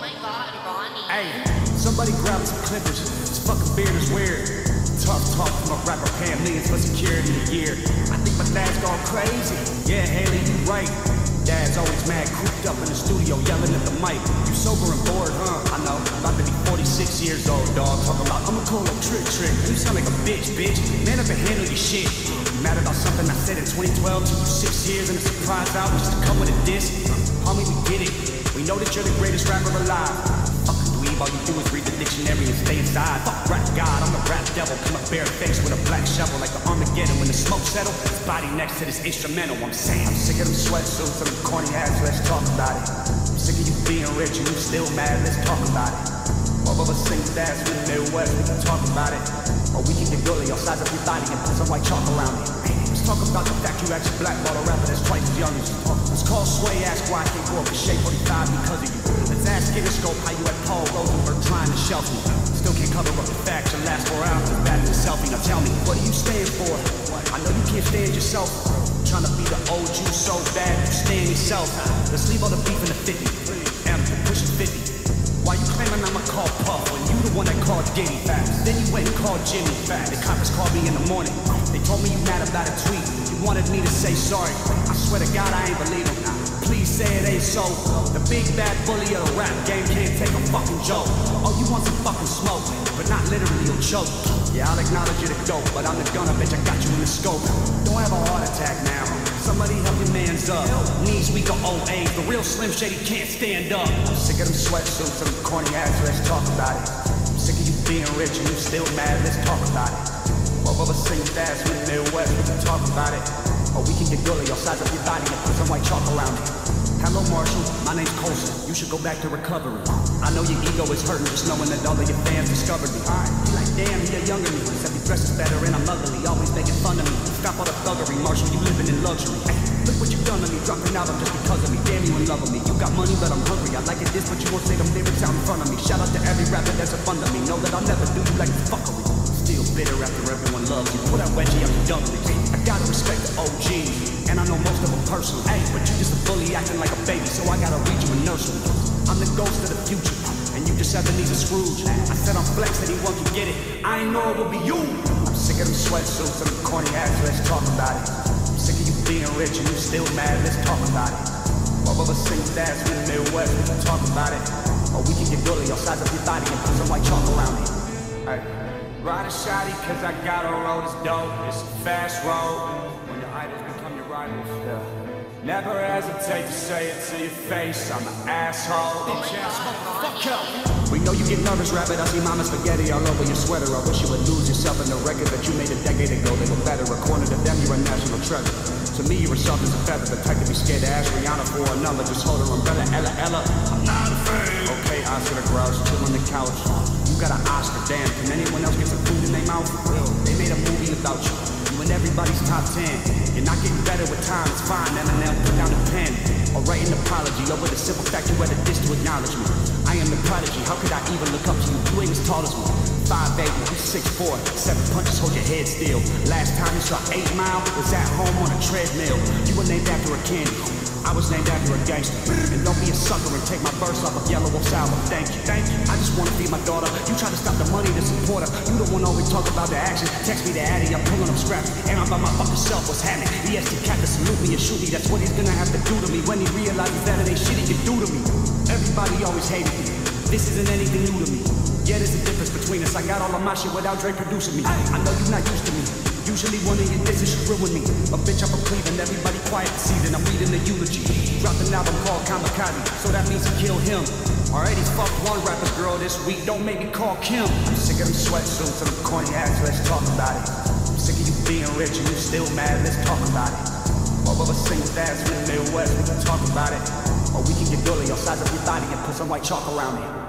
my god, Ronnie. Hey, somebody grab some clippers. This fucking beard is weird. Tough talk from a rapper paying millions for security a year. I think my dad's gone crazy. Yeah, Haley, you right. Dad's always mad, cooped up in the studio, yelling at the mic. You sober and bored, huh? I know. About to be 46 years old, dog. Talking about, I'ma call him trick. You sound like a bitch. Man up and handle your shit. You mad about something I said in 2012? Took you 6 years and a surprise album just to come with a diss? Homie, we get it. We know that you're the greatest rapper alive. Fucking dweeb, all you do is read the dictionary and stay inside. Fuck rap god, I'm the rap devil. Come up bare face with a black shovel like the Armageddon. When the smoke settles, his body next to this instrumental. I'm saying, I'm sick of them sweatsuits and them corny ass, let's talk about it. I'm sick of you being rich and you still mad, let's talk about it. Both of us sing dance from the Midwest, we can talk about it. Or we can get gully on size of your body and put some white chalk around it. Let's talk about the fact you actually blackball a rapper that's twice as young as you. Let's call Sway, ask why I can't go up to Shape 45 because of you. Let's ask Interscope how you had Paul Rosenberg trying to shelf me. Still can't cover up the fact your last 4 hours is bad as a selfie. Now tell me, what do you stand for? I know you can't stand yourself. Trying to be the old you so bad, you stand yourself. Let's leave all the beef in the 50. M, pushing 50. Why you claiming I'ma call Puff when you the one that called Diddy fat? Then you went and called Jimmy fat. The coppers called me in the morning. They told me you mad about a tweet. You wanted me to say sorry. I swear to God I ain't believe them. Please say it ain't so. The big bad bully of the rap game can't take a fucking joke. Oh, you want some fucking smoke, but not literally you'll choke. Yeah, I'll acknowledge you the dope, but I'm the gunner, bitch, I got you in the scope. Don't have a heart attack now. Somebody help your mans up. Knees weak or old age, the real Slim Shady can't stand up. I'm sick of them sweatsuits and them corny ass, let's talk about it. I'm sick of you being rich and you still mad, let's talk about it. Both of us sing fast from the Midwest, we can talk about it. Or we can get gully or size up your body and put some white chalk around it. Hello Marshall, my name's Colson. You should go back to recovery. I know your ego is hurting just knowing that all of your fans discovered me. You like, damn, you're younger than me. Except he dresses better and I'm ugly, always making fun of me. Stop all the thuggery, Marshall, you living in luxury. Ay, look what you done to me, dropping an album just because of me. Damn, you in love with me. You got money, but I'm hungry. I like it this, but you won't say them lyrics out in front of me. Shout out to every rapper that's a fun of me. Know that I'll never do you like fuckery. Still bitter after everyone loves you. Put that wedgie up your dummy. I gotta respect the OG, and I know most of them personally. Hey, but you just a bully acting like a baby, so I gotta read you a nursery. I'm the ghost of the future, and you just have the knees of Scrooge. I said I'm flex, anyone can get it. I ain't know it would be you. I'm sick of them sweatsuits and them corny ass, let's talk about it. I'm sick of you being rich and you still mad, let's talk about it. Both of us sing dance from the Midwest, we can talk about it. Or we can get gully or size up your body and put some white chalk around it. Hey. Ride a shotty cause I got a road, it's dope, it's a fast road. When your idols become your rivals, yeah. Never hesitate to say it to your face, I'm an asshole. Bitch ass motherfucker, fuck you. We know you get nervous, rabbit, I see mama spaghetti all over your sweater. I wish you would lose yourself in the record that you made a decade ago. They were better, according to them, you're a national treasure. To me, you're soft as a feather, the type to be scared to ask Rihanna for a number. Just hold her umbrella, Ella. I'm not afraid. Okay, Oscar the Grouch, chill on the couch. You got an Oscar, damn. Can anyone else get some food in their mouth? They made a movie about you. You in everybody's top 10. You're not getting better with time, it's fine. Eminem, put down the pen. Or write an apology over the simple fact you had a diss to acknowledge me. I am the prodigy, how could I even look up to you? You ain't as tall as me. 5'8", you 6'4", 7 punches, hold your head still. Last time you saw 8 Mile was at home on a treadmill. You were named after a candy. I was named after a gangster. And don't be a sucker and take my verse off of Yellow Wolf's album. Thank you. I just wanna feed my daughter. You try to stop the money to support her. You the one always talk about the action. Text me the addy, I'm pulling up scraps. And I'm by my fucking self, what's happening? EST cat to salute me and shoot me. That's what he's gonna have to do to me when he realizes that it ain't shit he can do to me. Everybody always hated me. This isn't anything new to me. Yeah, there's a difference between us. I got all of my shit without Dre producing me. I know you're not used to me. Usually one of your disses should ruin me. A bitch up from Cleveland, everybody quiet this season. I'm reading the eulogy. Dropped an album called Kamikaze, so that means he killed him. Already fucked one rapper's girl this week, don't make me call Kim. I'm sick of them sweatsuits and them corny ass, let's talk about it. I'm sick of you being rich and you still mad, let's talk about it. Both of us sing dance from the Midwest, we can talk about it. Or we can get gully or size up your body and put some white chalk around it.